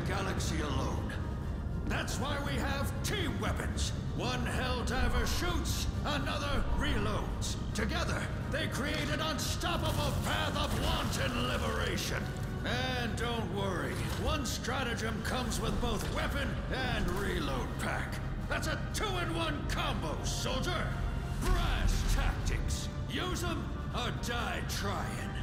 galaxy alone. That's why we have team weapons. One Helldiver shoots, another reloads. Together, they create an unstoppable path of wanton liberation. And don't worry, one stratagem comes with both weapon and reload pack. That's a 2-in-1 combo, soldier! Brass tactics. Use them or die trying.